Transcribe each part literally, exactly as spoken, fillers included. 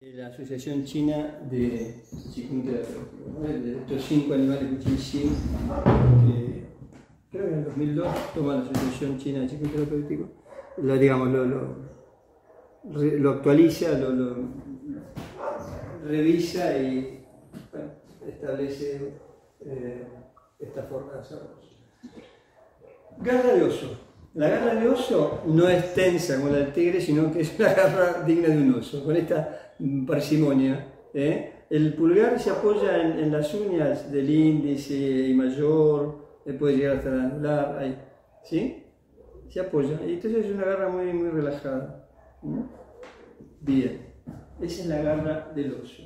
La Asociación China de Qigong Terapéutico, ¿no? De estos cinco animales Kuchi-Shin, que creo que en el dos mil dos toma la Asociación China de Qigong Terapéutico, lo, digamos, lo, lo, lo actualiza, lo, lo revisa y bueno, establece eh, esta forma de hacerlo. Garra de oso. La garra de oso no es tensa como la del tigre, sino que es una garra digna de un oso, con esta parsimonia. ¿eh? El pulgar se apoya en, en las uñas del índice y mayor, puede llegar hasta el anular, ahí, ¿sí? Se apoya, y entonces es una garra muy, muy relajada. ¿Mm? Bien, esa es la garra del oso.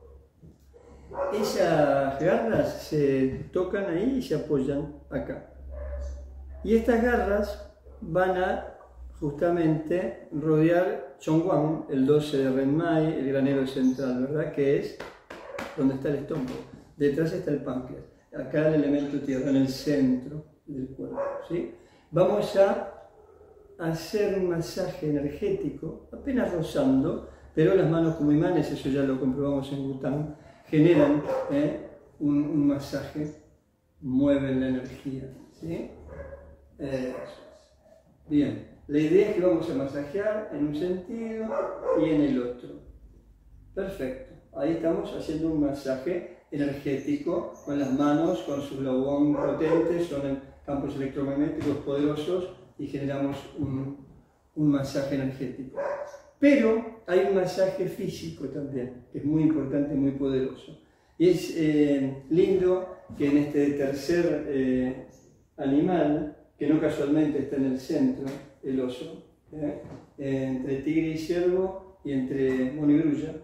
Esas garras se tocan ahí y se apoyan acá. Y estas garras van a justamente rodear Chongguan, el doce de Renmai, el granero central, ¿verdad? Que es donde está el estómago. Detrás está el páncreas. Acá el elemento tierra, en el centro del cuerpo, ¿sí? Vamos a hacer un masaje energético, apenas rozando, pero las manos como imanes, eso ya lo comprobamos en Bután, generan ¿eh? un, un masaje, mueven la energía, ¿sí? Eh, bien, la idea es que vamos a masajear en un sentido y en el otro. Perfecto, ahí estamos haciendo un masaje energético con las manos, con su globón potente, son campos electromagnéticos poderosos y generamos un, un masaje energético. Pero hay un masaje físico también, que es muy importante y muy poderoso. Y es eh, lindo que en este tercer eh, animal, que no casualmente está en el centro, el oso, ¿eh? entre tigre y ciervo y entre mono y grulla,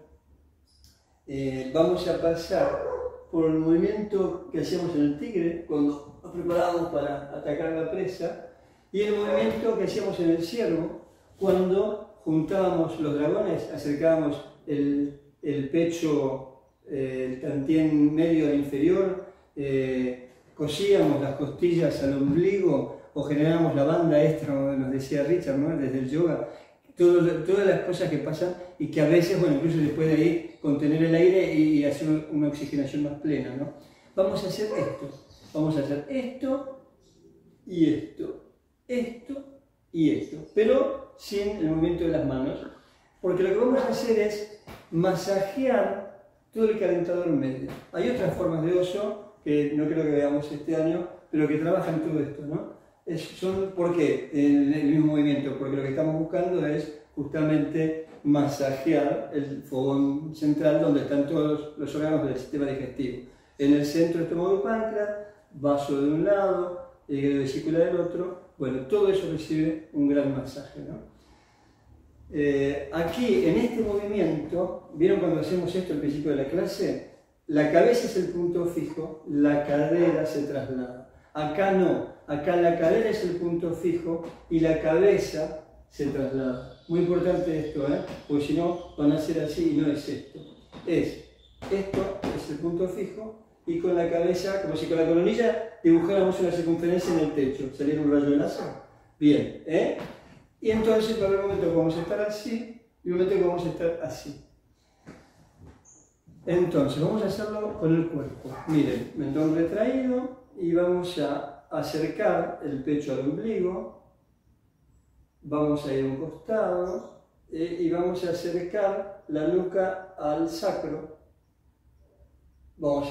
eh, vamos a pasar por el movimiento que hacíamos en el tigre cuando nos preparábamos para atacar la presa y el movimiento que hacíamos en el ciervo cuando juntábamos los dragones, acercábamos el, el pecho, eh, el tantien medio al inferior, eh, cosíamos las costillas al ombligo o generamos la banda extra, como nos decía Richard, ¿no? Desde el yoga, todo, todas las cosas que pasan y que a veces, bueno, incluso después de ahí, contener el aire y hacer una oxigenación más plena, ¿no? Vamos a hacer esto, vamos a hacer esto y esto, esto y esto, pero sin el movimiento de las manos, porque lo que vamos a hacer es masajear todo el calentador medio. Hay otras formas de oso que no creo que veamos este año, pero que trabajan todo esto, ¿no? Es, son, ¿por qué el, el mismo movimiento? Porque lo que estamos buscando es justamente masajear el fogón central donde están todos los órganos del sistema digestivo. En el centro, estómago y páncreas, vaso de un lado, hígado y vesícula del otro. Bueno, todo eso recibe un gran masaje, ¿no? Eh, aquí, en este movimiento, ¿vieron cuando hacemos esto al principio de la clase? La cabeza es el punto fijo, la cadera se traslada. Acá no, acá la cadera es el punto fijo y la cabeza se traslada. Muy importante esto, ¿eh? Porque si no van a ser así y no es esto. Es, esto es el punto fijo y con la cabeza, como si con la coronilla dibujáramos una circunferencia en el techo, saliera un rayo de láser. Bien, ¿eh? Y entonces va a haber un momento que vamos a estar así y un momento que vamos a estar así. Entonces, vamos a hacerlo con el cuerpo. Miren, mentón retraído y vamos a acercar el pecho al ombligo. Vamos a ir a un costado eh, y vamos a acercar la nuca al sacro. Vamos a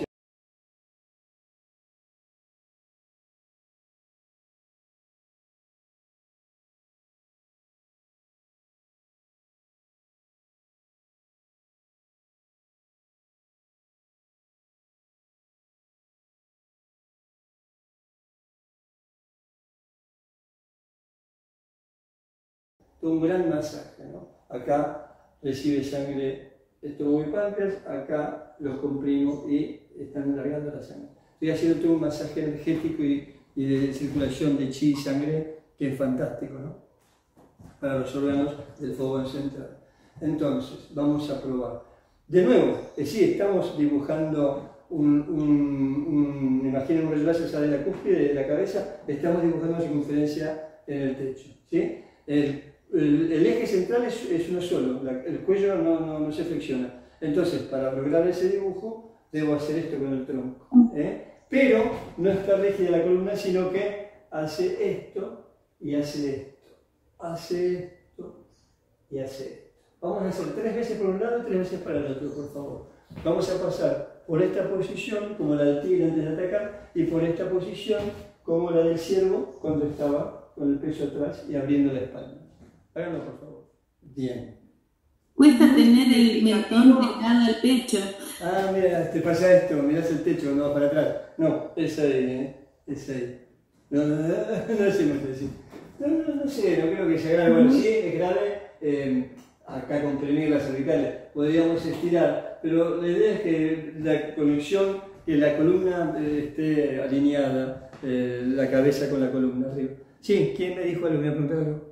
un gran masaje, ¿no? Acá recibe sangre estómago y páncreas, acá los comprimo y están largando la sangre. Estoy haciendo todo un masaje energético y, y de circulación de chi y sangre que es fantástico, ¿no? Para los órganos del fogón central. Entonces, vamos a probar. De nuevo, es decir, estamos dibujando un, un, un imaginen un rayo láser sale de la cúspide de la cabeza, estamos dibujando una circunferencia en el techo, ¿sí? El, El, el eje central es, es uno solo, la, el cuello no, no, no se flexiona. Entonces, para lograr ese dibujo, debo hacer esto con el tronco. ¿eh? Pero no está rígida la columna, sino que hace esto y hace esto. Hace esto y hace esto. Vamos a hacer tres veces por un lado y tres veces para el otro, por favor. Vamos a pasar por esta posición, como la del tigre antes de atacar, y por esta posición, como la del ciervo, cuando estaba con el pecho atrás y abriendo la espalda. Háganlo, por favor. Bien. Cuesta tener el mentón pegado al pecho. Ah, mira, te pasa esto, mirás el techo cuando vas para atrás. No, es ahí, ¿eh? Es ahí. No, no, no, no sé, no sé. No, no, no sé, no creo que sea grave. Bueno, sí, es grave. Eh, acá comprimir las cervicales, podríamos estirar, pero la idea es que la conexión, que la columna eh, esté alineada, eh, la cabeza con la columna arriba. Sí, ¿quién me dijo algo? ¿Me preguntó algo?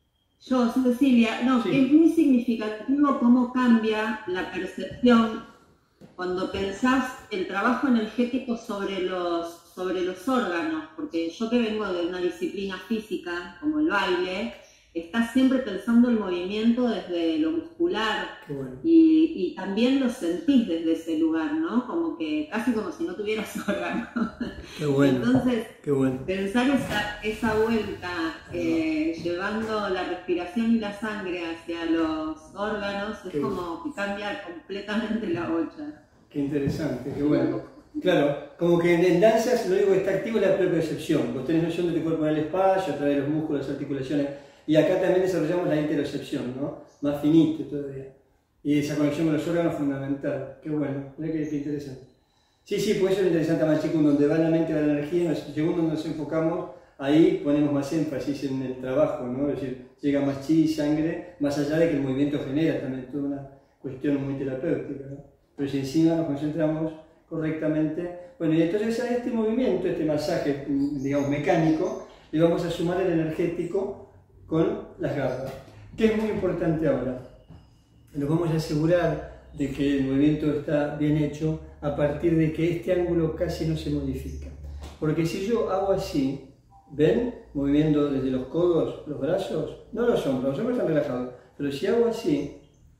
Yo, Cecilia, no, Sí. es muy significativo cómo cambia la percepción cuando pensás el trabajo energético sobre los, sobre los órganos, porque yo que vengo de una disciplina física, como el baile, estás siempre pensando el movimiento desde lo muscular. Qué bueno. y, y también lo sentís desde ese lugar, ¿no? Como que casi como si no tuvieras órganos. Qué bueno. Entonces, Qué bueno. pensar esa, esa vuelta, eh, llevando la respiración y la sangre hacia los órganos, es Qué como que cambia completamente la bocha. Qué interesante, qué bueno. Claro, como que en danzas lo único que está activo es la propiocepción. Vos tenés noción de tu cuerpo en el espacio, a través de los músculos, las articulaciones. Y acá también desarrollamos la interocepción, ¿no? Más finito todavía. Y esa conexión con los órganos es fundamental. Qué bueno, mirá que, que interesante. Sí, sí, pues eso es interesante más chico, donde va la mente, va la energía, nos, según donde nos enfocamos, ahí ponemos más énfasis en el trabajo, ¿no? Es decir, llega más chi, sangre, más allá de que el movimiento genera también toda una cuestión muy terapéutica, ¿no? Pero si encima nos concentramos correctamente, bueno, y entonces a este movimiento, este masaje, digamos, mecánico, le vamos a sumar el energético con las garras. ¿Qué es muy importante ahora? Nos vamos a asegurar de que el movimiento está bien hecho a partir de que este ángulo casi no se modifica. Porque si yo hago así, ¿ven? Moviendo desde los codos, los brazos, no los hombros, los hombros están relajados, pero si hago así,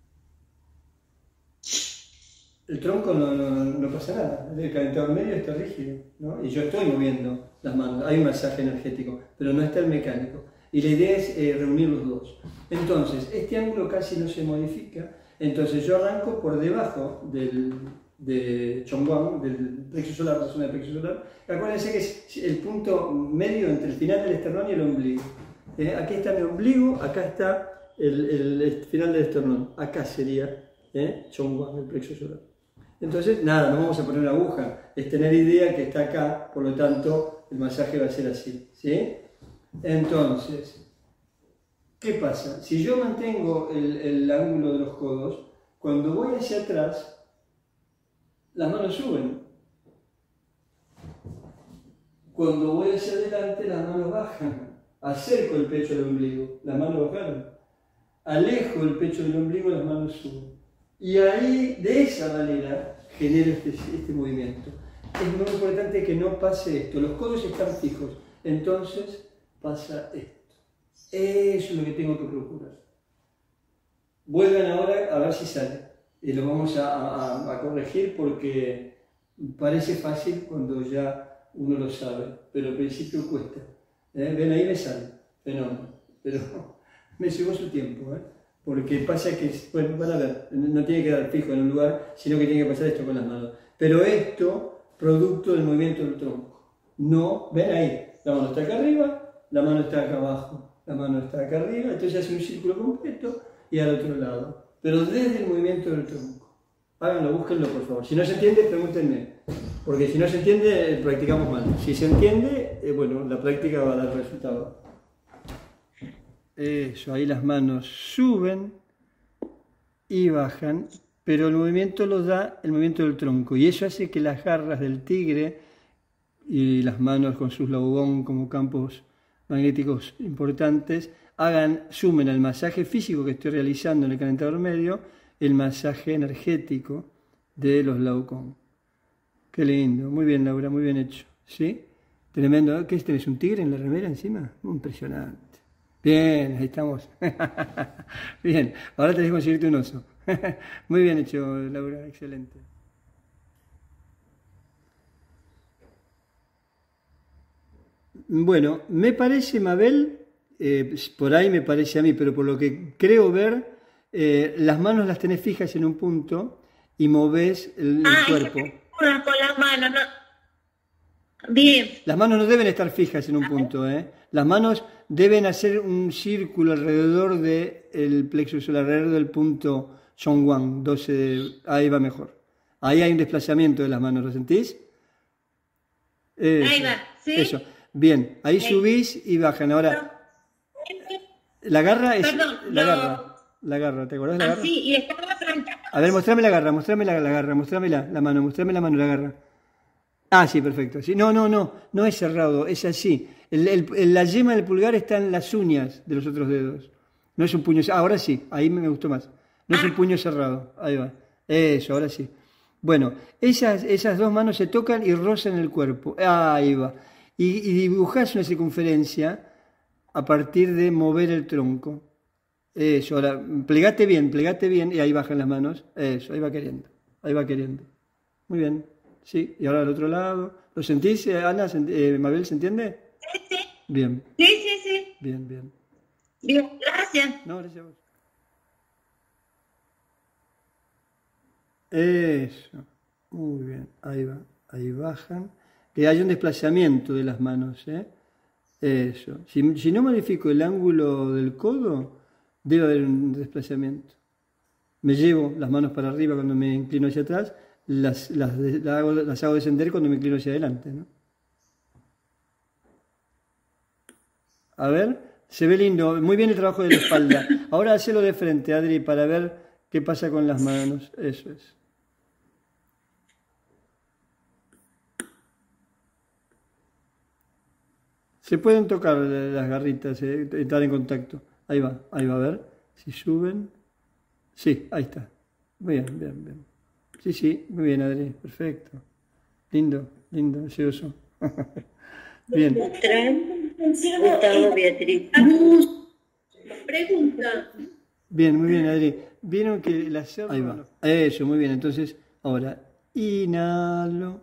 el tronco no, no, no pasa nada, el calentador medio está rígido, ¿no? Y yo estoy moviendo las manos, hay un masaje energético, pero no está el mecánico. Y la idea es eh, reunir los dos. Entonces, este ángulo casi no se modifica, entonces yo arranco por debajo del de Chongguan, del plexo solar, la zona del plexo solar. Acuérdense que es el punto medio entre el final del esternón y el ombligo. Eh, aquí está mi ombligo, acá está el, el, el final del esternón, acá sería eh, Chongguan, el plexo solar. Entonces, nada, no vamos a poner una aguja, es tener idea que está acá, por lo tanto, el masaje va a ser así, ¿sí? Entonces, ¿qué pasa? Si yo mantengo el, el ángulo de los codos, cuando voy hacia atrás, las manos suben. Cuando voy hacia adelante, las manos bajan. Acerco el pecho al ombligo, las manos bajaron. Alejo el pecho del ombligo, las manos suben. Y ahí, de esa manera, genero este, este movimiento. Es muy importante que no pase esto. Los codos están fijos. Entonces, pasa esto. Eso es lo que tengo que procurar. Vuelvan ahora a ver si sale. Y lo vamos a, a, a corregir porque parece fácil cuando ya uno lo sabe, pero al principio cuesta. ¿Eh? Ven, ahí me sale, fenómeno. Pero me llevó su tiempo, ¿eh? Porque pasa que, bueno, van a ver, no tiene que dar fijo en un lugar, sino que tiene que pasar esto con las manos. Pero esto, producto del movimiento del tronco. No, ven ahí, la mano está acá arriba, la mano está acá abajo, la mano está acá arriba, entonces hace un círculo completo y al otro lado. Pero desde el movimiento del tronco. Háganlo, búsquenlo por favor. Si no se entiende, pregúntenme. Porque si no se entiende, practicamos mal. Si se entiende, eh, bueno, la práctica va a dar resultado. Eso, ahí las manos suben y bajan, pero el movimiento lo da el movimiento del tronco. Y eso hace que las garras del tigre y las manos con sus laogong como campos magnéticos importantes hagan, sumen al masaje físico que estoy realizando en el calentador medio, el masaje energético de los laogong. Qué lindo, muy bien Laura, muy bien hecho, ¿sí? Tremendo, ¿qué es? ¿Tenés un tigre en la remera encima? Impresionante. Bien, ahí estamos. Bien, ahora tenés que conseguirte un oso. Muy bien hecho, Laura, excelente. Bueno, me parece, Mabel, eh, por ahí me parece a mí, pero por lo que creo ver, eh, las manos las tenés fijas en un punto y movés el, el Ah, cuerpo. una con las manos, no. Bien. Las manos no deben estar fijas en un punto, ¿eh? Las manos deben hacer un círculo alrededor del plexo solar, alrededor del punto Zhongguang, doce de, ahí va mejor. Ahí hay un desplazamiento de las manos, ¿lo sentís? Eso, Ahí va, ¿sí? Eso. Bien, ahí subís y bajan. Ahora, la garra es... Perdón, la lo- garra, la garra, ¿te acordás de la garra? Así, y estaba frente a... A ver, mostrame la garra, mostrame la, la garra, mostrame la, la mano, mostrame la mano, la garra. Ah, sí, perfecto. Sí, no, no, no, no es cerrado, es así. El, el- el- la yema del pulgar está en las uñas de los otros dedos. No es un puño cerrado. Ahora sí, ahí me, me gustó más. No es un puño cerrado. Ahí va. Eso, ahora sí. Bueno, esas, esas dos manos se tocan y rozan el cuerpo. Ahí va. Y, y dibujás una circunferencia a partir de mover el tronco. Eso, ahora, plegate bien, plegate bien y ahí bajan las manos. Eso, ahí va queriendo. Ahí va queriendo. Muy bien. Sí, y ahora al otro lado. ¿Lo sentís, eh, Ana? ¿Sent- eh, Mabel, ¿se entiende? Sí, sí, Bien, sí, sí, sí. bien, bien. Bien, gracias. No, gracias a vos. Eso. Muy bien. Ahí va. Ahí bajan. Que hay un desplazamiento de las manos, ¿eh? Eso. Si, si no modifico el ángulo del codo, debe haber un desplazamiento. Me llevo las manos para arriba cuando me inclino hacia atrás, las, las, de- las hago, las hago descender cuando me inclino hacia adelante, ¿no? A ver, se ve lindo, muy bien el trabajo de la espalda. Ahora hacelo de frente, Adri, para ver qué pasa con las manos. Eso es. Se pueden tocar las garritas, eh, entrar en contacto. Ahí va, ahí va, a ver si suben. Sí, ahí está. Bien, bien, bien. Sí, sí, muy bien, Adri, perfecto. Lindo, lindo, ese oso. Bien. Gustavo, Beatriz. Pregunta. Bien, muy bien, Adri. Vieron que el hacerlo... Ahí va. Eso, muy bien. Entonces, ahora, inhalo.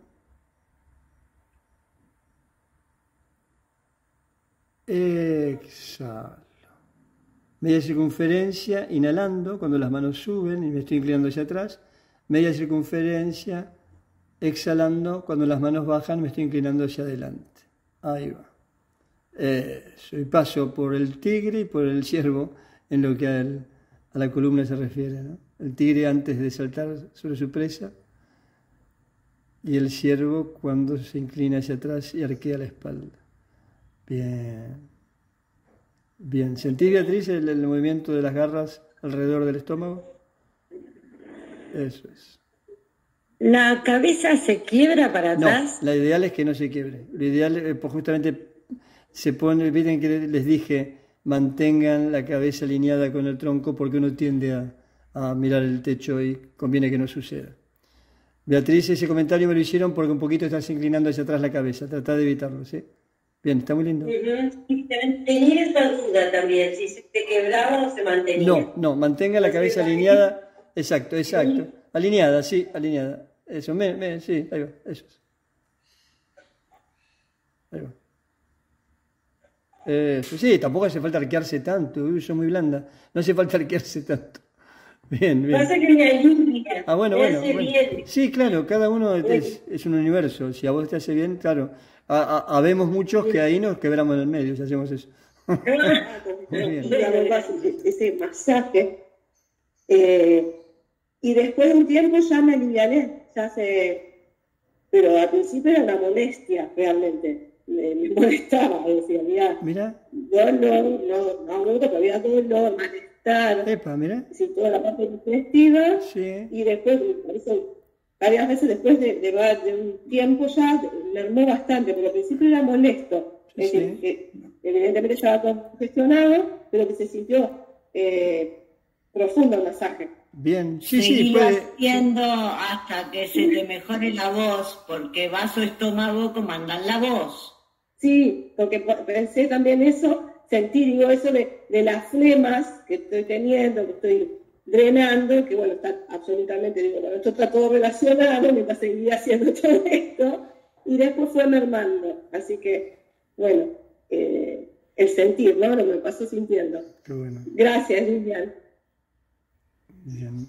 Exhalo. Media circunferencia, inhalando, cuando las manos suben y me estoy inclinando hacia atrás. Media circunferencia, exhalando, cuando las manos bajan, me estoy inclinando hacia adelante. Ahí va. Eso. Y paso por el tigre y por el ciervo en lo que al- a la columna se refiere, ¿no? El tigre antes de saltar sobre su presa y el ciervo cuando se inclina hacia atrás y arquea la espalda. Bien. Bien. ¿Sentís, Beatriz, el, el movimiento de las garras alrededor del estómago? Eso es. ¿La cabeza se quiebra para No, atrás? la ideal es que no se quiebre. Lo ideal, eh, pues justamente se pone, miren que les dije, mantengan la cabeza alineada con el tronco porque uno tiende a, a mirar el techo y conviene que no suceda. Beatriz, ese comentario me lo hicieron porque un poquito estás inclinando hacia atrás la cabeza. Trata de evitarlo, ¿sí? Bien, está muy lindo. Tenía esa duda también, si se quebraba o se mantenía. No, no, mantenga la cabeza alineada. Exacto, exacto. Alineada, sí, alineada. Eso, me, me, sí, ahí va, eso es. Ahí va. Eso, sí, tampoco hace falta arquearse tanto, uy, soy muy blanda. No hace falta arquearse tanto. Bien, bien. Pasa que me ayuda. Ah, bueno, me bueno, hace bueno. bien. Sí, claro, cada uno es, es un universo. Si a vos te hace bien, claro. A- a- habemos muchos que ahí nos quebramos en el medio si hacemos eso. Muy bien. Y la verdad, ese masaje. Eh, y después de un tiempo ya me aliviané, ya se... Pero al principio era una molestia, realmente. Me, me molestaba, decía, mira, Mira, yo no, no, no agudo, pero había dolor, malestar, epa, mira. sí, toda la parte digestiva. Sí, Y después, por eso, varias veces después de, de, de un tiempo ya, mermó bastante, pero al principio era molesto. Sí, Es sí. decir, que evidentemente estaba congestionado, pero que se sintió eh, profundo el masaje. bien. Sí, sí, Seguí puede. haciendo hasta que se te mejore la voz, porque vaso estómago comandan la voz. Sí, porque po- pensé también eso, sentir, digo, eso de, de las flemas que estoy teniendo, que estoy drenando, que bueno, está absolutamente, digo, bueno, esto está todo relacionado mientras seguía haciendo todo esto, y después fue mermando. Así que, bueno, eh, el sentir, ¿no? Lo que me pasó sintiendo. Qué bueno. Gracias, Lilian. Bien.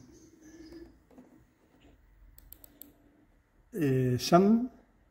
Eh, Sam.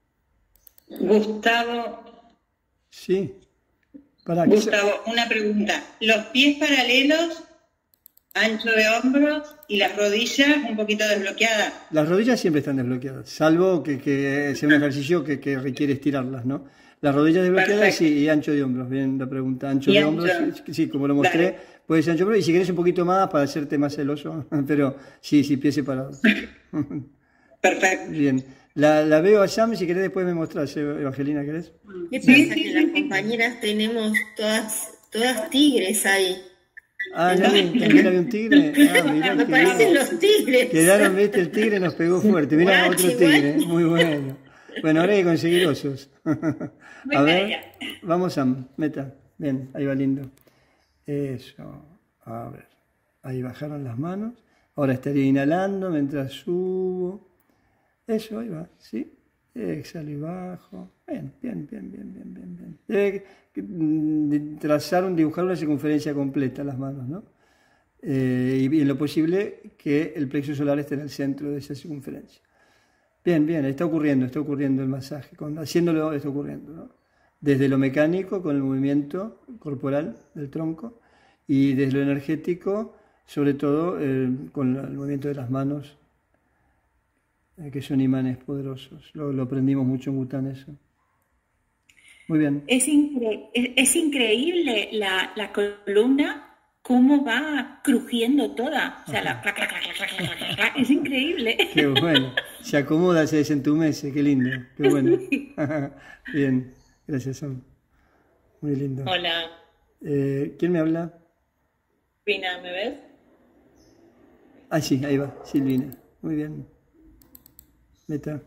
Gustavo. Sí. Para Gustavo, una pregunta. Los pies paralelos, ancho de hombros, y las rodillas un poquito desbloqueadas. Las rodillas siempre están desbloqueadas, salvo que, que sea un ejercicio que, que requiere estirarlas, ¿no? Las rodillas desbloqueadas sí, y ancho de hombros. Bien, la pregunta. Ancho y de ancho. hombros, sí, como lo mostré, dale. Puede ser ancho de hombros. Y si querés un poquito más para hacerte más celoso, pero sí, sí, pies separados. Perfecto. Bien. La, la veo a Sam, si querés después me mostrás, Evangelina, ¿querés? ¿Qué pasa? Que las compañeras tenemos todas, todas tigres ahí. Ah, ¿también había un tigre? Ah, mirá, me parecen los tigres. Quedaron, viste, el tigre nos pegó fuerte. Mirá, Guachi, otro tigre, muy bueno. Bueno, ahora hay que conseguir osos. A ver, vamos a meta. Bien, ahí va lindo. Eso, a ver. Ahí bajaron las manos. Ahora estaría inhalando mientras subo. Eso, ahí va, ¿sí? Exhalo y bajo. Bien, bien, bien, bien, bien, bien, bien. Debe trazar, un, dibujar una circunferencia completa las manos, ¿no? Eh, y en lo posible que el plexo solar esté en el centro de esa circunferencia. Bien, bien, está ocurriendo, está ocurriendo el masaje. Cuando, haciéndolo está ocurriendo, ¿no? Desde lo mecánico, con el movimiento corporal del tronco, y desde lo energético, sobre todo eh, con el movimiento de las manos, que son imanes poderosos. Lo, lo aprendimos mucho en Bután eso. Muy bien. Es, incre es, es increíble la, la columna, cómo va crujiendo toda. O sea, la, cla, cla, cla, cla, cla, cla, cla, es increíble. Qué bueno. Se acomoda, se desentumece, qué lindo. Qué bueno. Bien, gracias, Sam. Muy lindo. Hola. Eh, ¿Quién me habla? Silvina, ¿me ves? Ah, sí, ahí va, Silvina. Muy bien. Meta.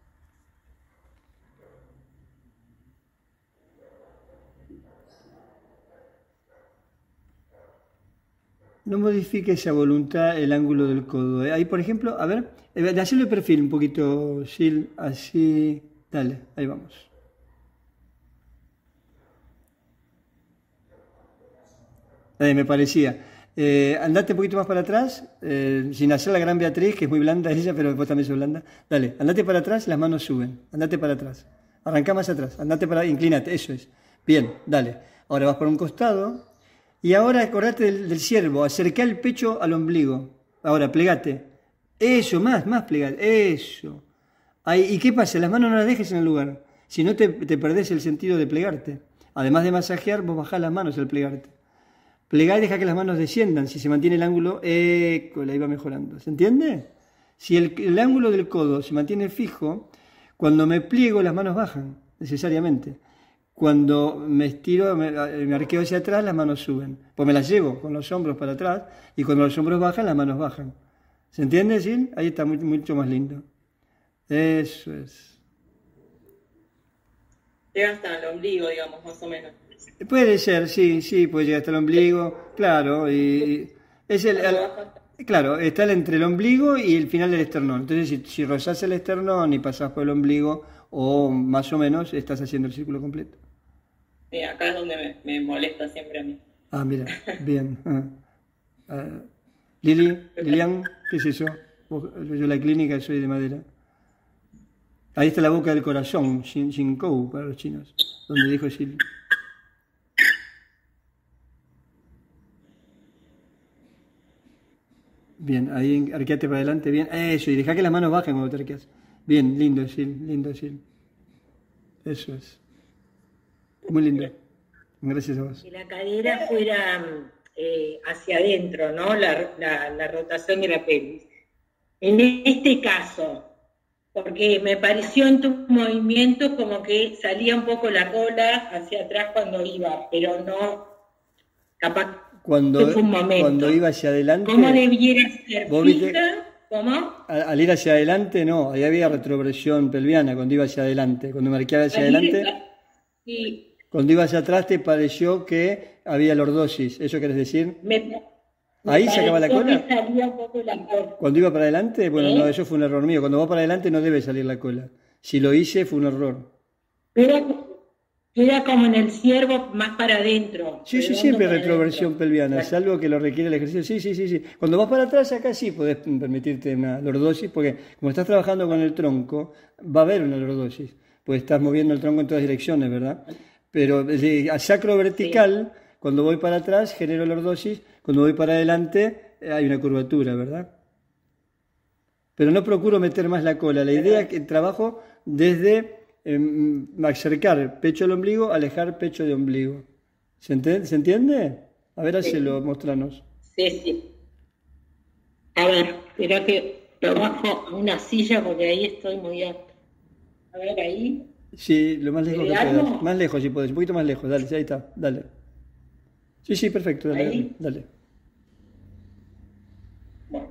No modifique esa voluntad el ángulo del codo. Ahí, por ejemplo, a ver, hacerlo de perfil un poquito, Sil, así. Dale, ahí vamos. Eh, me parecía. Eh, andate un poquito más para atrás, eh, sin hacer la gran Beatriz, que es muy blanda ella, pero vos también sos blanda. Dale, andate para atrás, las manos suben. Andate para atrás. Arrancá más atrás. Andate para, inclínate, eso es. Bien, dale. Ahora vas por un costado. Y ahora acordate del, del ciervo. Acercá el pecho al ombligo. Ahora, plegate. Eso, más, más plegate. Eso. Ahí, ¿y qué pasa? Las manos no las dejes en el lugar. Si no, te, te perdés el sentido de plegarte. Además de masajear, vos bajás las manos al plegarte. Plegar y dejar que las manos desciendan. Si se mantiene el ángulo, eco, la iba mejorando. ¿Se entiende? Si el, el ángulo del codo se mantiene fijo, cuando me pliego las manos bajan, necesariamente. Cuando me estiro, me, me arqueo hacia atrás, las manos suben. Pues me las llevo con los hombros para atrás y cuando los hombros bajan, las manos bajan. ¿Se entiende, Sil? Ahí está muy, mucho más lindo. Eso es. Llega hasta el ombligo, digamos, más o menos. Puede ser, sí, sí, puede llegar hasta el ombligo, claro, y es el, el claro, está entre el ombligo y el final del esternón. Entonces, si, si rozás el esternón y pasás por el ombligo, o más o menos, estás haciendo el círculo completo. Sí, acá es donde me, me molesta siempre a mí. Ah, mira, bien. Uh, Lili, Lilian, ¿qué es eso? Yo la clínica soy de madera. Ahí está la boca del corazón, Shin, Shinkou para los chinos, donde dijo Sil. Bien, ahí arqueate para adelante, bien. Eso, y deja que las manos bajen cuando te arqueas. Bien, lindo, Sil, lindo, Sil. Eso es. Muy lindo. Gracias a vos. Que la cadera fuera eh, hacia adentro, ¿no? La, la, la rotación de la pelvis. En este caso, porque me pareció en tu movimiento como que salía un poco la cola hacia atrás cuando iba, pero no, capaz cuando, que fue un momento. Cuando iba hacia adelante... ¿Cómo debiera ser? Viste, ¿Cómo? Al, al ir hacia adelante, no, ahí había retroversión pelviana cuando iba hacia adelante, cuando me arqueaba hacia al adelante... Ir, y Cuando ibas atrás te pareció que había lordosis, ¿eso querés decir? Me, ¿Ahí me se acaba la pareció cola? que salía un poco la cola. Cuando iba para adelante, bueno, ¿Eh? no, eso fue un error mío. Cuando va para adelante no debe salir la cola. Si lo hice fue un error. Era, era como en el ciervo, más para adentro. Sí, sí, redondo siempre para retroversión adentro. pelviana, Claro. salvo que lo requiere el ejercicio. Sí, sí, sí, sí. Cuando vas para atrás, acá sí podés permitirte una lordosis, porque como estás trabajando con el tronco, va a haber una lordosis, porque estás moviendo el tronco en todas direcciones, ¿verdad? Pero de a sacro vertical, sí. Cuando voy para atrás, genero lordosis, cuando voy para adelante, hay una curvatura, ¿verdad? Pero no procuro meter más la cola. La idea es que trabajo desde eh, acercar pecho al ombligo, alejar pecho de ombligo. ¿Se entiende? ¿Se entiende? A ver, hacelo, mostranos. Sí, sí. A ver, espera que lo bajo a una silla porque ahí estoy muy alto. A ver, ahí. Sí, lo más lejos que ¿Algo? puedas. Más lejos si puedes, un poquito más lejos. Dale, sí, ahí está, dale. Sí, sí, perfecto, dale, ¿Ahí? dale. dale. Bueno.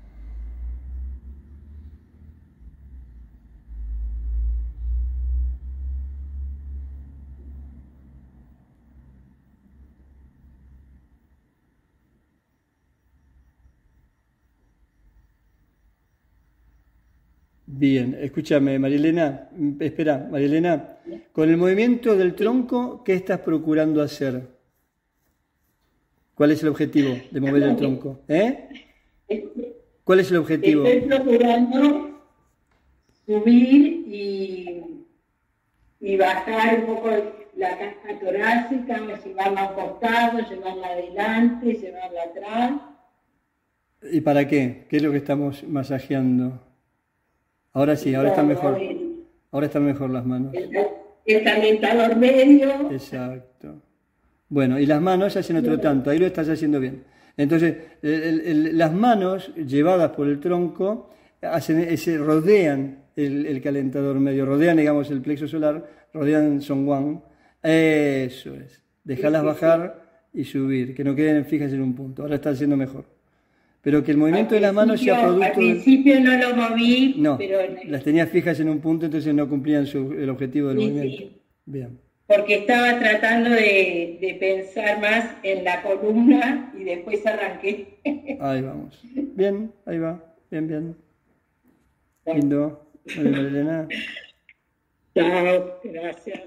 Bien, escúchame, Marilena, espera, Marilena, con el movimiento del tronco, ¿qué estás procurando hacer? ¿Cuál es el objetivo de mover el tronco? ¿Eh? ¿Cuál es el objetivo? Estoy procurando subir y, y bajar un poco la caja torácica, llevarla a un costado, llevarla adelante, llevarla atrás. ¿Y para qué? ¿Qué es lo que estamos masajeando? Ahora sí, ahora están mejor. Ahora están mejor las manos. El calentador medio. Exacto. Bueno, y las manos hacen otro tanto, ahí lo estás haciendo bien. Entonces, el, el, las manos llevadas por el tronco hacen ese, rodean el, el calentador medio, rodean, digamos, el plexo solar, rodean Songwan. Eso es. Dejarlas bajar y subir, que no queden fijas en un punto. Ahora está haciendo mejor. Pero que el movimiento de las manos sea producto... Al principio no lo moví, no, pero... las tenía fijas en un punto, entonces no cumplían su, el objetivo del Sí, movimiento. sí. Bien. Porque estaba tratando de, de pensar más en la columna y después arranqué. Ahí vamos. Bien, ahí va. Bien, bien. Lindo. Muy bien, Elena. Chao, gracias.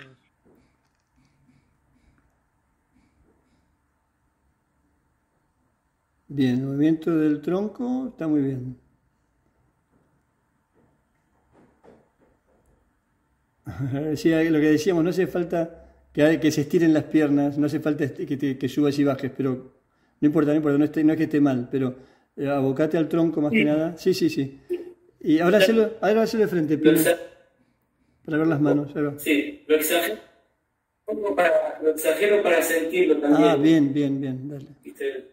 Bien, el movimiento del tronco está muy bien. Sí, lo que decíamos, no hace falta que, que se estiren las piernas, no hace falta que, te, que subas y bajes, pero no importa, no importa, no, esté, no es que esté mal, pero eh, abocate al tronco más sí. que nada. Sí, sí, sí. Y ahora hacelo, ahora hacelo de frente, Pino, para ver las manos. Ahí va. Sí, lo exagero, para, lo exagero para sentirlo también. Ah, bien, bien, bien, dale. ¿Viste?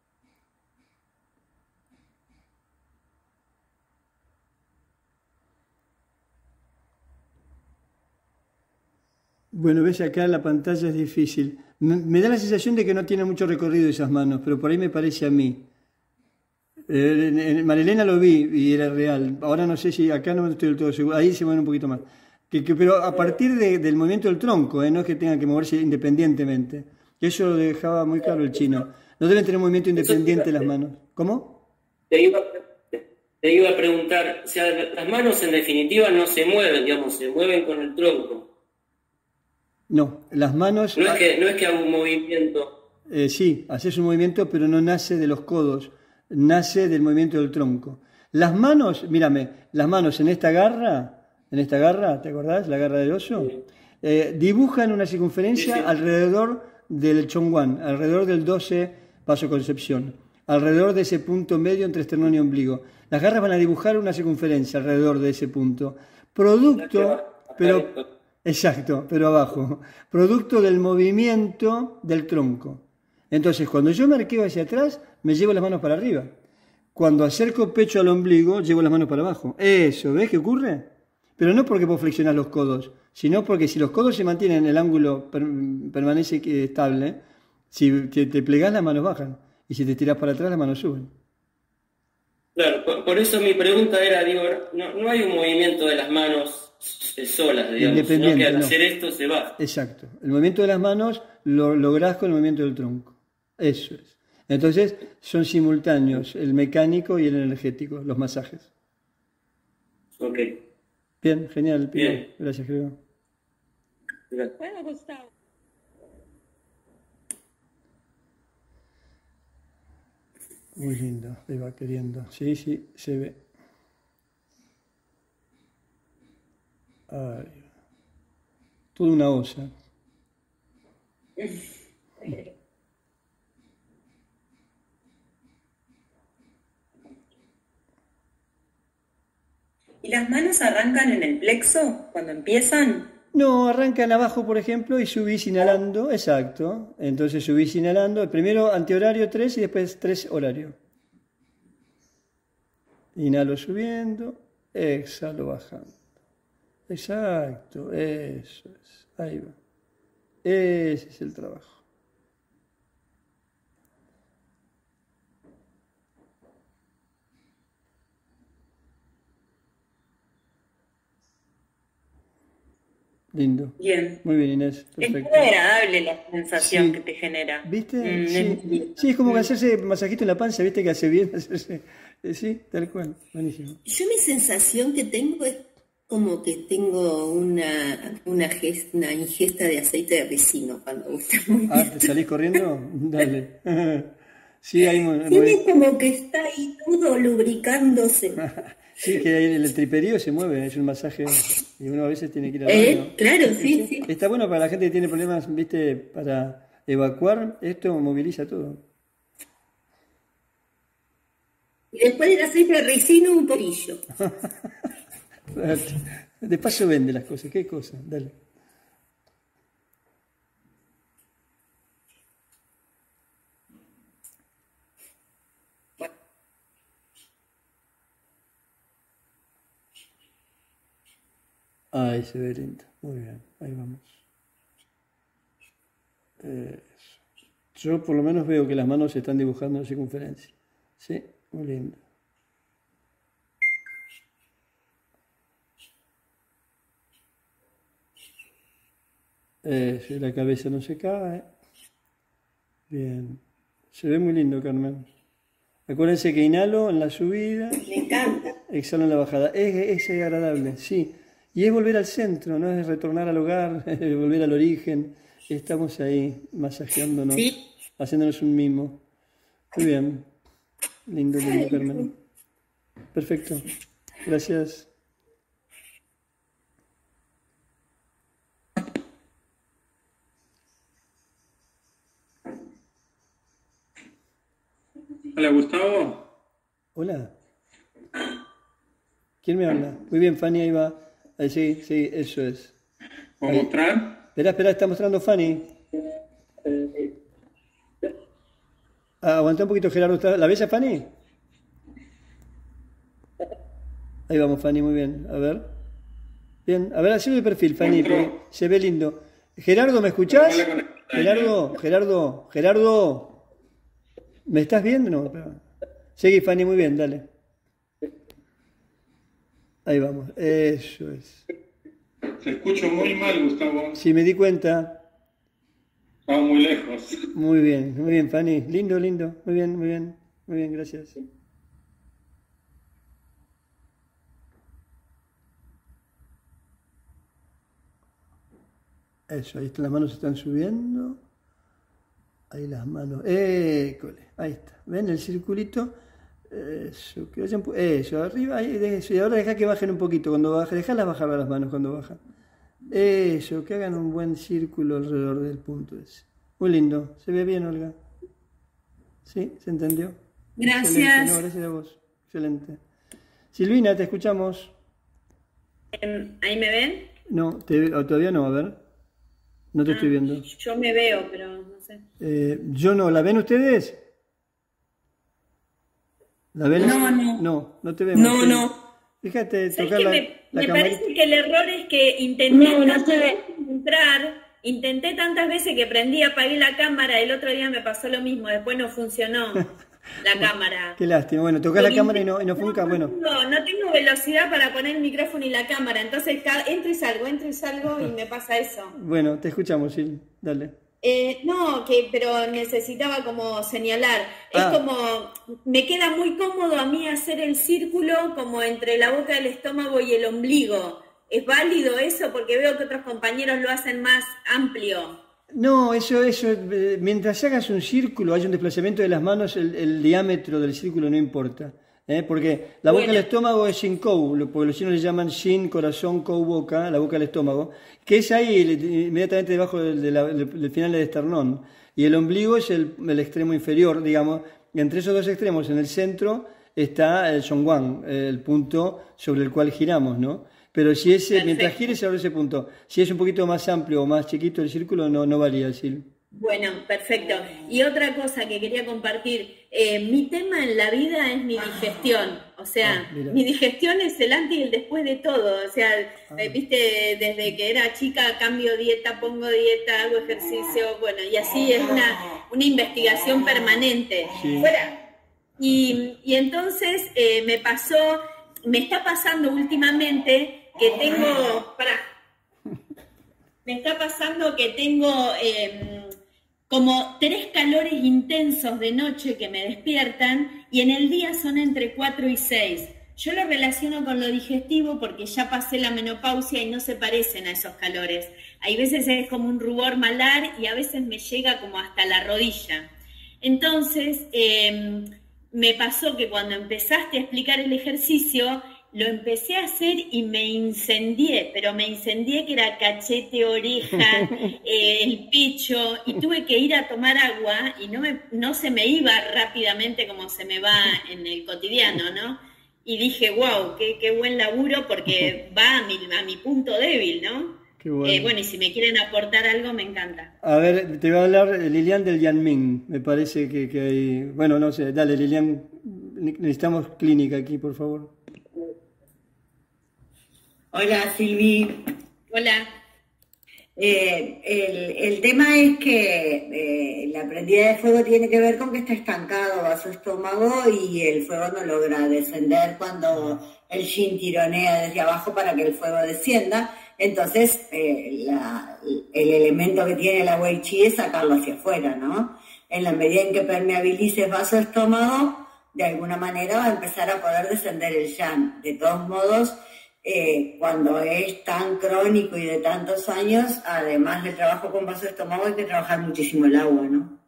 Bueno, ves acá la pantalla es difícil. Me, me da la sensación de que no tiene mucho recorrido esas manos, pero por ahí me parece a mí. Eh, en, en Marilena lo vi y era real. Ahora no sé si acá no estoy del todo seguro. Ahí se mueve un poquito más. Que, que, pero a partir de, del movimiento del tronco, eh, no es que tengan que moverse independientemente. Eso lo dejaba muy claro el chino. No deben tener movimiento independiente las manos. ¿Cómo? Te iba, te iba a preguntar, o sea, las manos en definitiva no se mueven, digamos, se mueven con el tronco. No, las manos... No es que, no es que haga un movimiento. Eh, sí, haces un movimiento, pero no nace de los codos, nace del movimiento del tronco. Las manos, mírame, las manos en esta garra, en esta garra, ¿te acordás? La garra del oso, sí. eh, dibujan una circunferencia sí, sí. alrededor del Chongwan, alrededor del doce vasoconcepción, alrededor de ese punto medio entre esternón y ombligo. Las garras van a dibujar una circunferencia alrededor de ese punto, producto, pero... Exacto, pero abajo. Producto del movimiento del tronco. Entonces, cuando yo me arqueo hacia atrás, me llevo las manos para arriba. Cuando acerco pecho al ombligo, llevo las manos para abajo. Eso, ¿ves qué ocurre? Pero no porque vos flexionás los codos, sino porque si los codos se mantienen, el ángulo per permanece estable, si te, te plegás, las manos bajan. Y si te tirás para atrás, las manos suben. Claro, por, por eso mi pregunta era, digo, no, no hay un movimiento de las manos solas, digamos, sino que Independiente, al no. hacer esto se va. Exacto. El movimiento de las manos lo lográs con el movimiento del tronco. Eso es. Entonces, son simultáneos el mecánico y el energético, los masajes. Ok. Bien, genial. Pilar. Bien. Gracias, creo. Gracias. Bueno, Gustavo. Muy lindo, ahí va queriendo. Sí, sí, se ve. Ay, toda una osa. ¿Y las manos arrancan en el plexo cuando empiezan? No, arrancan abajo, por ejemplo, y subís inhalando, exacto. Entonces subís inhalando, primero antihorario tres y después tres horario. Inhalo subiendo, exhalo bajando. Exacto, eso es, ahí va. Ese es el trabajo. Lindo. Bien. Muy bien, Inés. Es Perfecto. muy agradable la sensación Sí. que te genera. ¿Viste? Mm, Sí. Sí, es como que hacerse masajito en la panza, ¿viste? Que hace bien hacerse. eh, Sí, tal cual. Buenísimo. Yo mi sensación que tengo es como que tengo una, una, gest- una ingesta de aceite de ricino cuando gusta muy Ah, ¿te salís corriendo? Dale. Sí, hay muy. Tiene como que está ahí todo lubricándose. Sí, que ahí el triperío se mueve, es un masaje y uno a veces tiene que ir al ¿Eh? baño. Claro, sí, sí. Está bueno para la gente que tiene problemas, ¿viste? Para evacuar, esto moviliza todo. Y después del aceite de ricino, un poquillo. De paso vende las cosas, ¿qué cosa? Dale. Ahí se ve lindo. Muy bien, ahí vamos. Eso. Yo por lo menos veo que las manos se están dibujando en circunferencia. Sí, muy lindo. Eso, y la cabeza no se cae. Bien. Se ve muy lindo, Carmen. Acuérdense que inhalo en la subida. Me encanta. Exhalo en la bajada. Es, es agradable, sí. Y es volver al centro, no es retornar al hogar, es volver al origen. Estamos ahí masajeándonos, Sí. haciéndonos un mimo. Muy bien. Lindo, lindo, Carmen. Perfecto. Gracias. Hola, Gustavo. Hola. ¿Quién me habla? Muy bien, Fanny, ahí va. Ahí, sí, sí, eso es. ¿Puedo Ahí. mostrar? Espera, espera, está mostrando Fanny. Ah, aguanta un poquito, Gerardo. ¿Está- ¿La ves a Fanny? Ahí vamos, Fanny, muy bien. A ver. Bien, a ver, hacelo de perfil, Fanny, porque se ve lindo. Gerardo, ¿me escuchás? Gerardo, Gerardo, Gerardo. ¿Me estás viendo? No, espera. Seguí, Fanny, muy bien, dale. Ahí vamos, eso es. Te escucho muy mal, Gustavo. Sí, me di cuenta. Estaba muy lejos. Muy bien, muy bien, Fanny. Lindo, lindo. Muy bien, muy bien. Muy bien, gracias. Eso, ahí están, las manos están subiendo. Ahí las manos. ¡École! Ahí está. ¿Ven el circulito? Eso, que vayan, pu- eso, arriba, ahí, de eso. Y ahora deja que bajen un poquito cuando bajen. Dejalas bajar las manos cuando bajan. Eso, que hagan un buen círculo alrededor del punto ese. Muy lindo. ¿Se ve bien, Olga? ¿Sí? ¿Se entendió? Gracias. Excelente. No, gracias a vos. Excelente. Silvina, te escuchamos. Em, ¿Ahí me ven? No, te- o todavía no, a ver. No te Ah, estoy viendo. Yo me veo, pero no sé. Eh, yo no, ¿la ven ustedes? ¿La ven? No, no. No, no te vemos. No, Sí. no. Fíjate, ¿Sabes tocar qué? la, Me, la me camarita. parece que el error es que intenté No, no tantas se ve. veces entrar, intenté tantas veces que prendí, apagué la cámara, el otro día me pasó lo mismo, después no funcionó. la cámara. Qué lástima. Bueno, tocás la cámara y no, y no funca, bueno. No, no tengo velocidad para poner el micrófono y la cámara, entonces cada, entro y salgo, entro y salgo y me pasa eso. Bueno, te escuchamos, Sil. Dale. Eh, no, que, pero necesitaba como señalar. Es Ah. como, me queda muy cómodo a mí hacer el círculo como entre la boca del estómago y el ombligo. ¿Es válido eso? Porque veo que otros compañeros lo hacen más amplio. No, eso, eso, eh, mientras hagas un círculo, hay un desplazamiento de las manos, el, el diámetro del círculo no importa. ¿eh? Porque la boca Bueno. del estómago es sin kou, lo- porque los chinos le llaman shin, corazón, kou, boca, la boca del estómago, que es ahí, el- inmediatamente debajo del, de la- del- del final del esternón. Y el ombligo es el, el extremo inferior, digamos. Y entre esos dos extremos, en el centro, está el zhongguang, el punto sobre el cual giramos, ¿no? Pero si es, eh, mientras gires sobre ese punto, si es un poquito más amplio o más chiquito el círculo, no, no varía, Sil. Bueno, perfecto. Y otra cosa que quería compartir, eh, mi tema en la vida es mi digestión, o sea, Ah, mira. mi digestión es el antes y el después de todo, o sea, eh, viste, desde que era chica cambio dieta, pongo dieta, hago ejercicio, bueno, y así es una, una investigación permanente. Sí. Fuera. Y, y entonces eh, me pasó, me está pasando últimamente que tengo, pará, me está pasando que tengo eh, como tres calores intensos de noche que me despiertan y en el día son entre cuatro y seis. Yo lo relaciono con lo digestivo porque ya pasé la menopausia y no se parecen a esos calores. Hay veces es como un rubor malar y a veces me llega como hasta la rodilla. Entonces, eh, me pasó que cuando empezaste a explicar el ejercicio, lo empecé a hacer y me incendié, pero me incendié que era cachete, oreja, eh, el pecho, y tuve que ir a tomar agua y no, me, no se me iba rápidamente como se me va en el cotidiano, ¿no? Y dije, wow, qué, qué buen laburo porque va a mi, a mi punto débil, ¿no? Qué bueno. Eh, bueno, y si me quieren aportar algo, me encanta. A ver, te voy a hablar eh, Lilian del Yanming. Me parece que, que hay... Bueno, no sé, dale Lilian, necesitamos clínica aquí, por favor. Hola Silvi. Hola. Eh, el, el tema es que eh, la prendida de fuego tiene que ver con que está estancado a su estómago y el fuego no logra descender cuando el yin tironea desde abajo para que el fuego descienda. Entonces, eh, la, el elemento que tiene la Wei Chi es sacarlo hacia afuera, ¿no? En la medida en que permeabilices vaso-estómago, de alguna manera va a empezar a poder descender el yang. De todos modos, eh, cuando es tan crónico y de tantos años, además del trabajo con vaso-estómago, hay que trabajar muchísimo el agua, ¿no?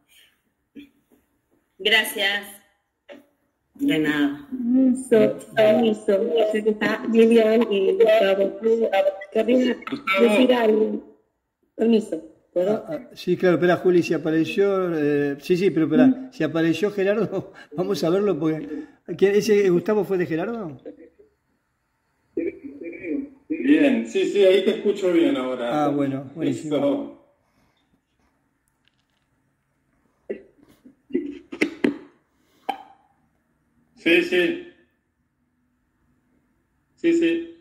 Gracias. De nada. Permiso, permiso. Sé que está Lilian y Gustavo. Querría decir algo. Permiso. ¿Puedo? Ah, ah, sí, claro, espera, Juli, si apareció... eh, sí, sí, pero espera, si apareció Gerardo, vamos a verlo porque... ¿quién- ¿Ese Gustavo fue de Gerardo? Bien, sí, sí, ahí te escucho bien ahora. Ah, bueno, buenísimo. Eso. Sí, sí. Sí, sí.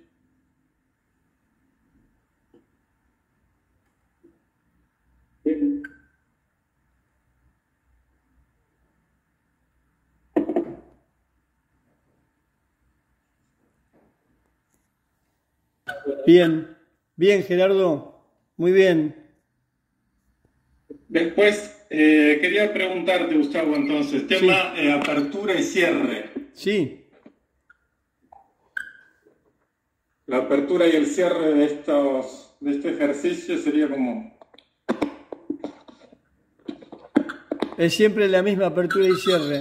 Bien, bien Gerardo, muy bien. Después, eh, quería preguntarte, Gustavo, entonces, tema eh, apertura y cierre. Sí. La apertura y el cierre de estos, de este ejercicio sería como... Es siempre la misma apertura y cierre.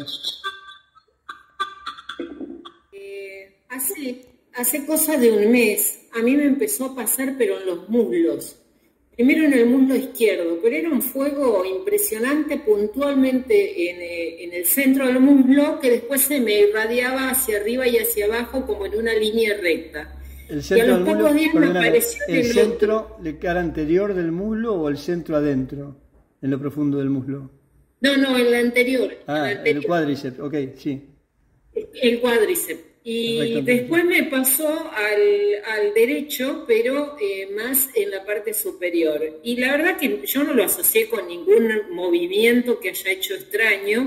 Eh, hace, hace cosa de un mes, a mí me empezó a pasar, pero en los muslos. Primero en el muslo izquierdo, pero era un fuego impresionante puntualmente en, eh, en el centro del muslo, que después se me irradiaba hacia arriba y hacia abajo como en una línea recta. El Y a centro los del pocos muslo, días me perdóname, apareció ¿el el centro de cara anterior del muslo o el centro adentro, en lo profundo del muslo? No, no, en la anterior. Ah, en la anterior. el cuádriceps, ok, sí. El cuádriceps. Y Perfectamente. después me pasó al, al derecho, pero eh, más en la parte superior. Y la verdad que yo no lo asocié con ningún movimiento que haya hecho extraño,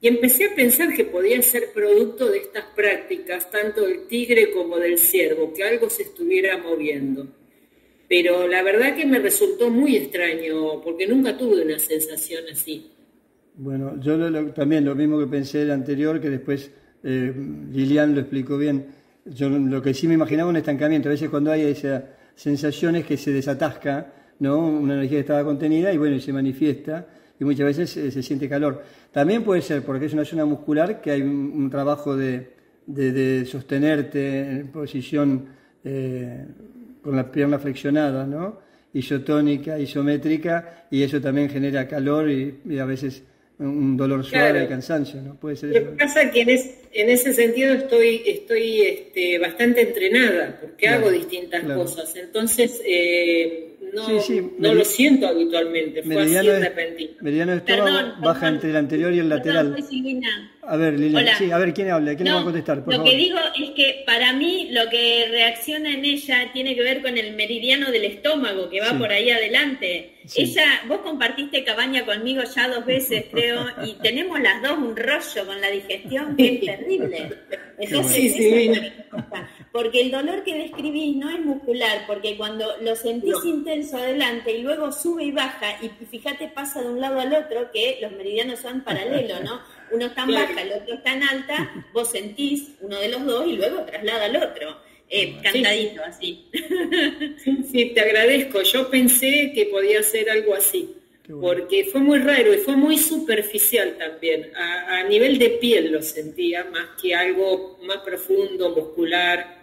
Y empecé a pensar que podía ser producto de estas prácticas, tanto del tigre como del ciervo, que algo se estuviera moviendo. Pero la verdad que me resultó muy extraño, porque nunca tuve una sensación así. Bueno, yo lo, lo, también lo mismo que pensé el anterior, que después eh, Lilian lo explicó bien. Yo lo que sí me imaginaba un estancamiento. A veces cuando hay esas sensaciones que se desatasca, ¿no? Una energía que estaba contenida y bueno, y se manifiesta, y muchas veces eh, se siente calor. También puede ser porque es una zona muscular que hay un, un trabajo de, de, de sostenerte en posición eh, con la pierna flexionada, ¿no? Isotónica, isométrica, y eso también genera calor y, y a veces un dolor suave, claro, y cansancio, ¿no? Puede ser. Lo que pasa es que en, es, en ese sentido estoy, estoy este, bastante entrenada, porque claro, hago distintas claro. cosas. Entonces, eh, no, sí, sí. no Meri- lo siento habitualmente, fue así es, repentino. Meridiano estómago perdón, baja perdón, entre el anterior y el lateral. Perdón, soy Silvina. A ver, Lilian, Hola. Sí, a ver, ¿quién habla? ¿Quién no, le va a contestar? Por lo favor. que digo es que para mí lo que reacciona en ella tiene que ver con el meridiano del estómago, que va sí. por ahí adelante. Sí. Ella, vos compartiste cabaña conmigo ya dos veces, creo, y tenemos las dos un rollo con la digestión que es terrible. Entonces, sí, sí, porque el dolor que describís no es muscular, porque cuando lo sentís no. intenso adelante y luego sube y baja, y fíjate, pasa de un lado al otro, que los meridianos son paralelos, ¿no? Uno está en claro. baja, el otro está en alta, vos sentís uno de los dos y luego traslada al otro. Eh, cantadito, sí. así. Sí, sí, te agradezco. Yo pensé que podía ser algo así, bueno. porque fue muy raro y fue muy superficial también. A, a nivel de piel lo sentía, más que algo más profundo, muscular.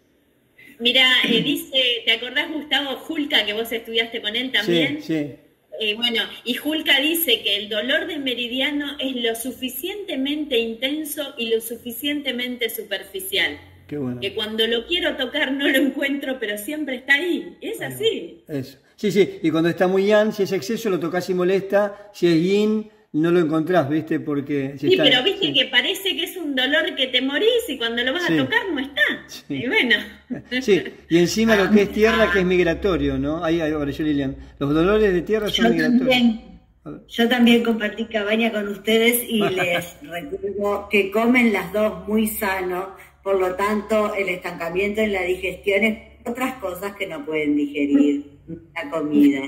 Mira, eh, dice, ¿te acordás, Gustavo Julka, que vos estudiaste con él también? Sí, sí. Eh, bueno, y Julka dice que el dolor del meridiano es lo suficientemente intenso y lo suficientemente superficial. Qué bueno. Que cuando lo quiero tocar no lo encuentro, pero siempre está ahí. Es bueno, así. Eso. Sí, sí, y cuando está muy yang, si es exceso, lo tocas y molesta. Si es yin, no lo encontrás, ¿viste? Porque si sí, está, pero viste sí. que parece que es un dolor que te morís y cuando lo vas sí. a tocar no está. Sí. Y bueno. Sí, y encima lo que es tierra, que es migratorio, ¿no? Ahí apareció Lilian. Los dolores de tierra son yo migratorios. También, yo también compartí cabaña con ustedes y les recuerdo que comen las dos muy sano, por lo tanto el estancamiento en la digestión es otras cosas que no pueden digerir la comida.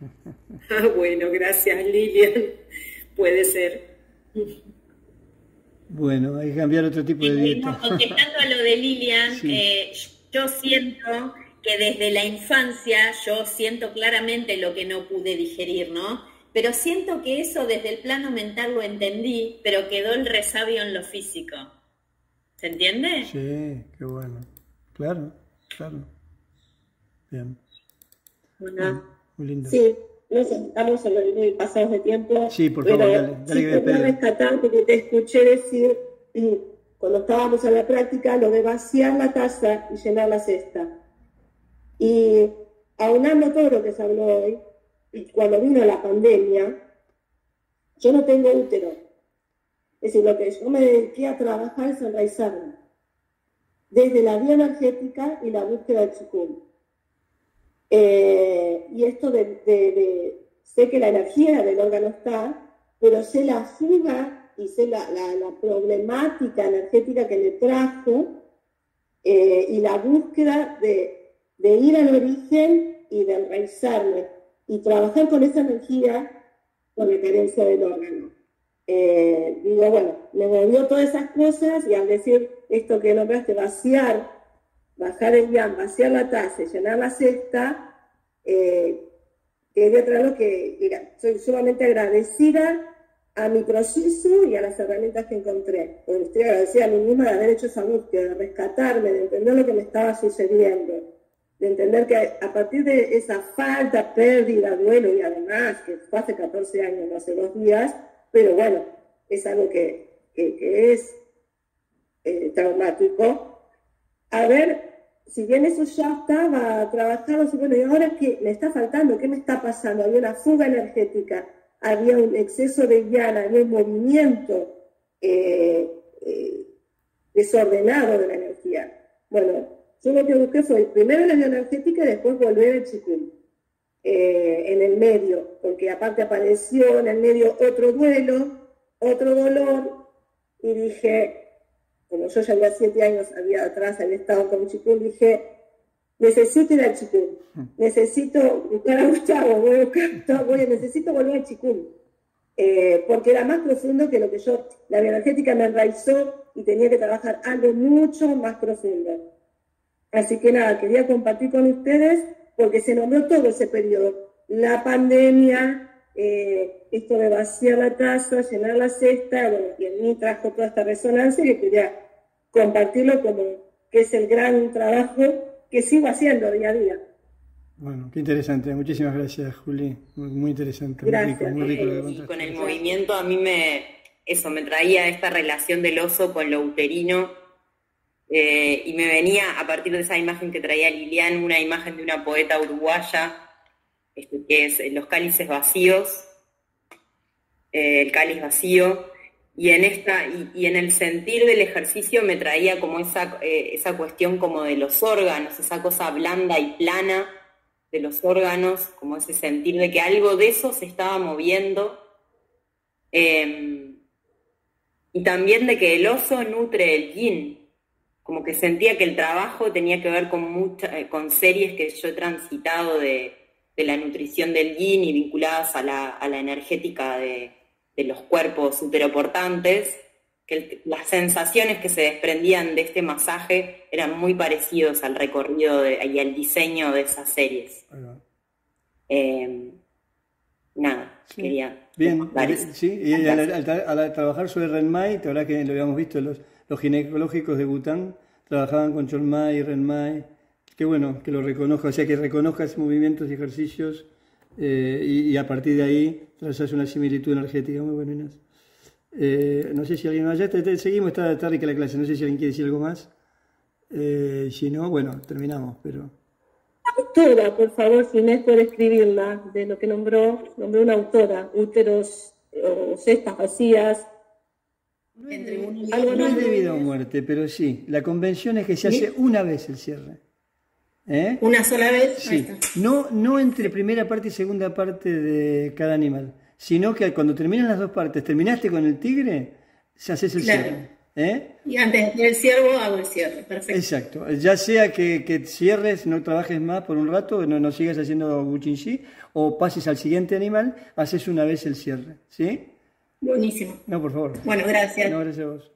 Ah, bueno, gracias Lilian. Puede ser. Bueno, hay que cambiar otro tipo de dieta. No, contestando a lo de Lilian, sí. eh, yo siento que desde la infancia, yo siento claramente lo que no pude digerir, ¿no? Pero siento que eso desde el plano mental lo entendí, pero quedó el resabio en lo físico. ¿Se entiende? Sí, qué bueno. Claro, claro. Bien. Bueno, muy lindo. Sí. No sé, estamos en los pasados de tiempo. Sí, por favor, pero dale, dale sí que quería rescatar porque te escuché decir, cuando estábamos en la práctica, lo de vaciar la taza y llenar la cesta. Y aunando todo lo que se habló hoy, cuando vino la pandemia, yo no tengo útero. Es decir, lo que yo me dediqué a trabajar es enraizarme. Desde la vía energética y la búsqueda del Qigong. Eh, y esto de, de, de, sé que la energía del órgano está, pero sé la fuga y sé la, la, la problemática energética que le trajo eh, y la búsqueda de, de ir al origen y de enraizarme y trabajar con esa energía con la carencia del órgano. Eh, digo, bueno, me movió todas esas cosas y al decir esto que nombraste, vaciar, bajar el yang, vaciar la taza y llenar la cesta, eh, quería traerlo que mira, soy sumamente agradecida a mi proceso y a las herramientas que encontré. Porque estoy agradecida a mí misma de haber hecho esa búsqueda, de rescatarme, de entender lo que me estaba sucediendo, de entender que a partir de esa falta, pérdida, duelo y además, que fue hace catorce años, no hace dos días, pero bueno, es algo que, que, que es eh, traumático. A ver, si bien eso ya estaba trabajado, bueno, ¿y ahora qué me está faltando? ¿Qué me está pasando? Había una fuga energética, había un exceso de yang, había un movimiento eh, eh, desordenado de la energía. Bueno, yo lo que busqué fue primero la bioenergética y después volver al Qigong eh, en el medio, porque aparte apareció en el medio otro duelo, otro dolor, y dije, como yo ya había siete años había atrás, había estado con Chikung, dije, necesito ir al Chikung, necesito buscar a Gustavo, voy a buscar, voy, necesito volver al Chikung, eh, porque era más profundo que lo que yo, la bioenergética me enraizó y tenía que trabajar algo mucho más profundo. Así que nada, quería compartir con ustedes, porque se nombró todo ese periodo, la pandemia, eh, esto de vaciar la taza, llenar la cesta, bueno, y en mí trajo toda esta resonancia que quería compartirlo como que es el gran trabajo que sigo haciendo día a día. Bueno, qué interesante. Muchísimas gracias, Juli. Muy, muy interesante. Gracias. Muy rico, muy rico lo que Y contaste. con el movimiento a mí me, eso, me traía esta relación del oso con lo uterino, eh, y me venía, a partir de esa imagen que traía Lilian, una imagen de una poeta uruguaya, este, que es Los cálices vacíos, eh, el cáliz vacío, y en esta y, y en el sentir del ejercicio me traía como esa, eh, esa cuestión como de los órganos, esa cosa blanda y plana de los órganos, como ese sentir de que algo de eso se estaba moviendo, eh, y también de que el oso nutre el yin, como que sentía que el trabajo tenía que ver con, mucha, eh, con series que yo he transitado de, de la nutrición del yin y vinculadas a la, a la energética de, de los cuerpos uteroportantes, que el, las sensaciones que se desprendían de este masaje eran muy parecidos al recorrido de, y al diseño de esas series. Eh, nada, Sí. quería... Bien, Parece. sí, y al, al, al- al trabajar sobre Renmai, la verdad que lo habíamos visto, los, los ginecológicos de Bután trabajaban con Cholmai y Renmai. Qué bueno que lo reconozca, o sea, que reconozcas movimientos y ejercicios, eh, y, y a partir de ahí trazas una similitud energética. Muy bueno, Inés. Eh, no sé si alguien más, ya te- te- seguimos, está, está rica la clase, no sé si alguien quiere decir algo más. Eh, si no, bueno, terminamos, pero... Autora, por favor, si Inés puede escribirla, de lo que nombró, nombró una autora, úteros o cestas vacías. Algo no es debido a muerte, pero sí, la convención es que se hace una vez el cierre. ¿Eh? ¿Una sola vez? Ahí Sí, está. no, no entre primera parte y segunda parte de cada animal, sino que cuando terminan las dos partes, terminaste con el tigre, se haces el Claro. cierre. ¿Eh? Y antes del ciervo hago el cierre, perfecto. Exacto, ya sea que, que cierres, no trabajes más por un rato, no, no sigas haciendo buchinshi, o pases al siguiente animal, haces una vez el cierre, ¿sí? Buenísimo. No, por favor. Bueno, gracias. No, gracias a vos.